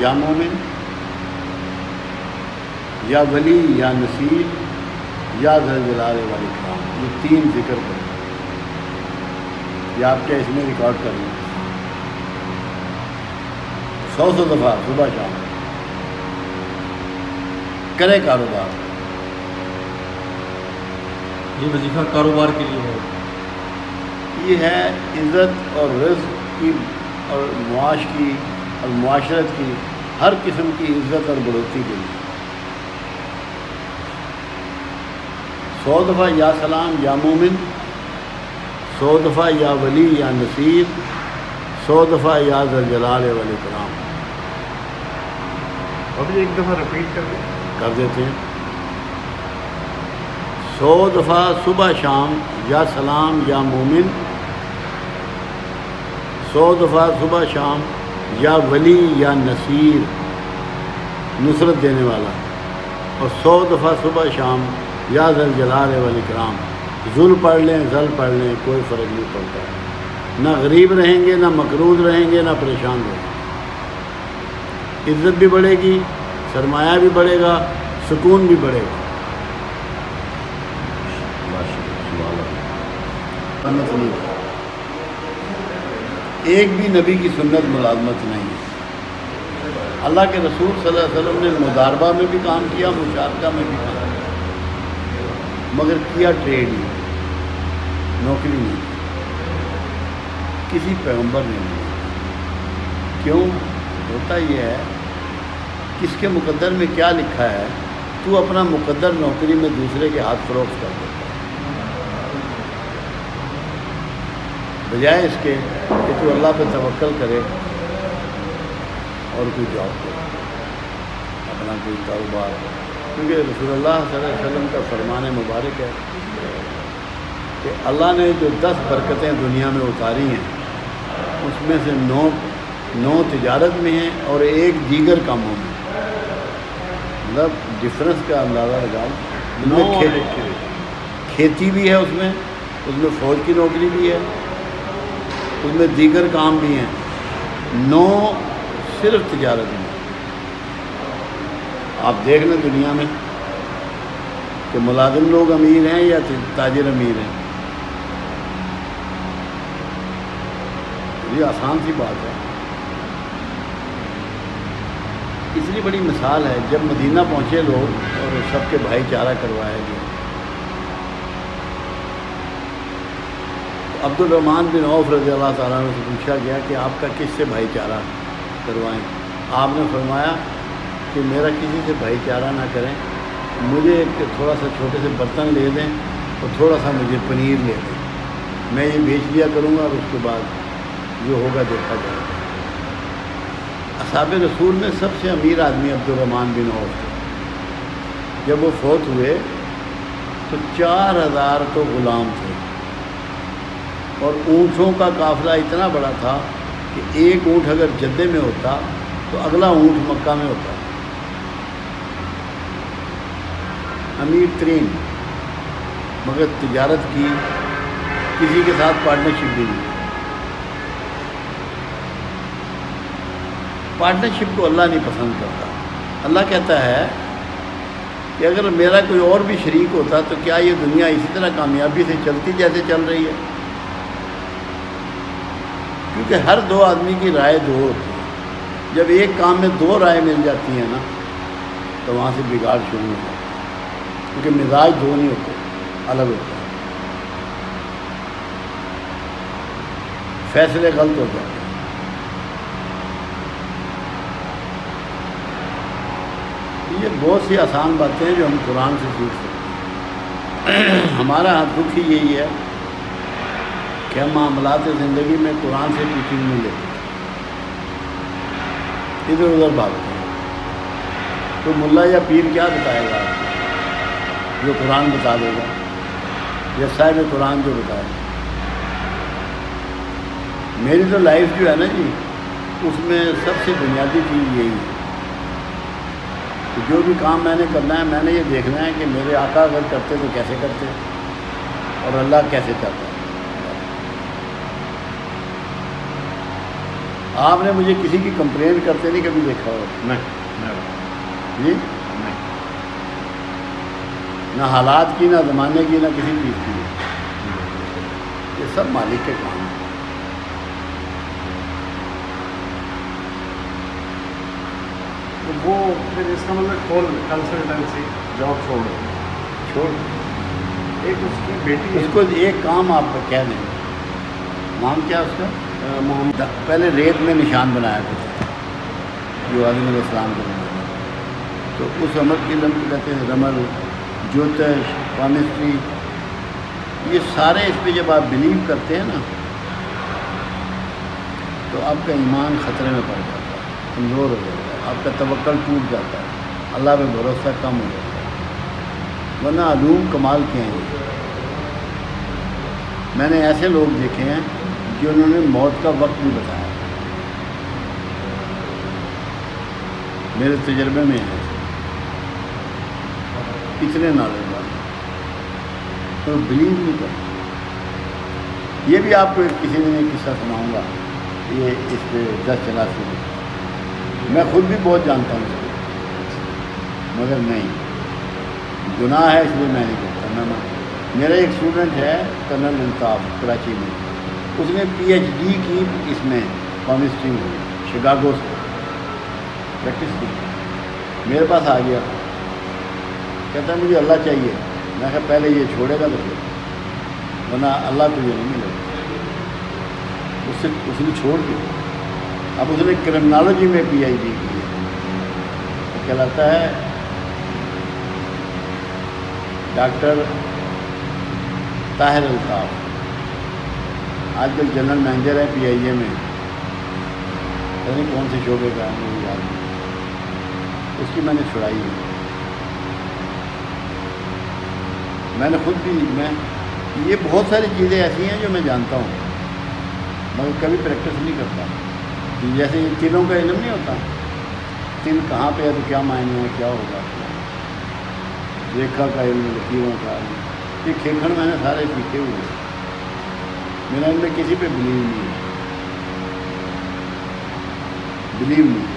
یا مومن یا ولی یا نصیر یا ذل جلال والاکرام، یہ تین ذکر کریں. یہ آپ کے اس میں ریکارڈ کر لیں 100 دفعہ صبح شام کرے کاروبار. یہ وظیفہ کاروبار کے لیے ہے. یہ ہے عزت اور رزق کی اور معاش کی اور معاشرت کی ہر قسم کی عزت اور بڑھوتری کے لیے. 100 دفعہ یا سلام یا مومن، 100 دفعہ یا ولی یا نصیر، 100 دفعہ یا ذل جلال والاکرام. ابھی ایک دفعہ رپیٹ کر دیتے ہیں. 100 دفعہ صبح شام یا سلام یا مومن، 100 دفعہ صبح شام یا ولی یا نصیر نصرت دینے والا، اور 100 دفعہ صبح شام یا ذل جلال والاکرام. ذل پڑھ لیں ذل پڑھ لیں کوئی فرق نہیں پڑتا. نہ غریب رہیں گے، نہ مقروض رہیں گے، نہ پریشان رہیں گے. عزت بھی بڑھے گی، سرمایہ بھی بڑھے گا، سکون بھی بڑھے گا. ایک بھی نبی کی سنت ملازمت نہیں ہے. اللہ کے رسول صلی اللہ علیہ وسلم نے مضاربہ میں بھی کام کیا، مشارکہ میں بھی کام کیا، مگر کیا ٹریڈ ہی، نوکری نہیں. کسی پیغمبر نے نہیں. کیوں؟ ہوتا یہ ہے کس کے مقدر میں کیا لکھا ہے، تو اپنا مقدر نوکری میں دوسرے کے ہاتھ فروخت کر دیتا ہے، بجائے اس کے کہ تو اللہ پہ توکل کرے اور کوئی جاب کرے، اپنا کوئی کاروبار. کیونکہ رسول اللہ صلی اللہ علیہ وسلم کا فرمان مبارک ہے کہ اللہ نے جو 10 برکتیں دنیا میں اتاری ہیں اس میں سے 9 تجارت میں ہیں اور 1 دیگر کاموں میں. مطلب ڈفرنس کا اندازہ لگاؤ. کھیتی بھی ہے، اس میں فوج کی نوکری بھی ہے، اس میں دیگر کام بھی ہیں. 9 صرف تجارت میں. آپ دیکھ لیں دنیا میں کہ ملازم لوگ امیر ہیں یا تاجر امیر ہیں. یہ آسان سی بات ہے. اس لیے بڑی مثال ہے جب مدینہ پہنچے لوگ اور سب کے بھائی چارہ کروایا گیا. عبد الرحمن بن عوف رضی اللہ تعالیٰ عنہ سے پوچھا گیا کہ آپ کا کس سے بھائی چارہ کروائیں. آپ نے فرمایا کہ میرا کسی سے بھائی چارہ نہ کریں، مجھے ایک تھوڑا سا چھوٹے سے برتن لے دیں اور تھوڑا سا مجھے پنیر لے دیں، میں یہ بیچ لیا کروں گا اور اس کے بعد جو ہوگا دیکھا جائے گا. اصحاب رسول میں سب سے امیر آدمی عبد الرحمن بن عوف تھے. جب وہ فوت ہوئے تو 4000 تو غلام تھے اور اونٹوں کا قافلہ اتنا بڑا تھا کہ ایک اونٹ اگر جدے میں ہوتا تو اگلا اونٹ مکہ میں ہوتا. امیر ترین، مگر تجارت کی، کسی کے ساتھ پارٹنرشپ بھی نہیں. پارٹنرشپ کو اللہ نہیں پسند کرتا. اللہ کہتا ہے کہ اگر میرا کوئی اور بھی شریک ہوتا تو کیا یہ دنیا اسی طرح کامیابی سے چلتی جیسے چل رہی ہے؟ کیونکہ ہر 2 آدمی کی رائے 2 ہوتی ہے. جب ایک کام میں 2 رائے مل جاتی ہیں نا تو وہاں سے بگاڑ شروع ہو جاتا ہے. کیونکہ مزاج 2 نہیں ہوتے، الگ ہوتے ہیں، فیصلے غلط ہو جاتے ہیں. یہ بہت سی آسان باتیں ہیں جو ہم قرآن سے سیکھ سکتے ہیں. ہمارا دکھ ہی یہی ہے کہ ہم معاملات زندگی میں قرآن سے ٹیچنگ نہیں لیتے، ادھر ادھر بھاگتے ہیں. تو ملا یا پیر کیا بتائے گا آپ کو؟ جو قرآن بتا دے گا، یا صاحب قرآن جو بتائے گا. میری تو لائف جو ہے نا جی، اس میں سب سے بنیادی چیز یہی ہے کہ جو بھی کام میں نے کرنا ہے، میں نے یہ دیکھنا ہے کہ میرے آقا اگر کرتے تو کیسے کرتے اور اللہ کیسے کرتا ہے. آپ نے مجھے کسی کی کمپلین کرتے نہیں کبھی دیکھا ہو؟ نہیں جی نہیں نہ حالات کی، نہ زمانے کی، نہ کسی چیز کی. یہ سب مالک کے کام ہیں. تو وہ پھر اس کا مطلب کھول کنسلٹنسی جاب چھوڑ ایک اس کی بیٹی اس کو ایک کام آپ کو کہہ دیں. نام کیا اس کا؟ محمد. پہلے ریت میں نشان بنایا تھا جو آدم علیہ السلام کو بنایا، تو اس عمل کی علم کو کہتے ہیں رمل، جوتش، پامسٹری. یہ سارے اس پہ جب آپ بلیو کرتے ہیں نا تو آپ کا ایمان خطرے میں پڑ جاتا ہے، کمزور ہو جاتا ہے، آپ کا توکل ٹوٹ جاتا ہے، اللہ پہ بھروسہ کم ہو جاتا ہے. ورنہ علوم کمال کے ہیں. میں نے ایسے لوگ دیکھے ہیں جنہوں نے موت کا وقت بھی بتایا، میرے تجربے میں ہے. اتنے نالج والے تو بلیو نہیں کرتے. یہ بھی آپ کو کسی نے قصہ سناؤں گا، یہ اس پہ 10 چلا سے میں خود بھی بہت جانتا ہوں اس کو، مگر نہیں، گناہ ہے اس لیے میں نہیں کرتا. میرا ایک اسٹوڈنٹ ہے کرنل الطاف کراچی میں، اس نے PhD کی اس میں کیمسٹری میں شکاگو سے پریکٹس کی. میرے پاس آ گیا، کہتا ہے مجھے اللہ چاہیے. میں کہا پہلے یہ چھوڑے گا تو پھر، ورنہ اللہ تجھے نہیں ملے گا. اس نے چھوڑ دیا. اب اس نے کرمنالوجی میں PhD کی ہے، کہلاتا ہے ڈاکٹر طاہر الطاف. آج کل جنرل مینیجر ہے PIA میں، پتہ نہیں کون سے شعبے کا ہے مجھے یاد نہیں. اس کی میں نے چھڑائی ہے. میں نے خود بھی یہ بہت ساری چیزیں ایسی ہیں جو میں جانتا ہوں مگر کبھی پریکٹس نہیں کرتا. جیسے یہ تلوں کا علم نہیں ہوتا، تل کہاں پہ ہے تو کیا معنی ہے، کیا ہوگا، ریکھا کا علم، لکیروں کا علم، یہ کھیکھڑ میں نے سارے سیکھے ہوئے ہیں. میرا ان میں کسی پہ بلیو نہیں ہے.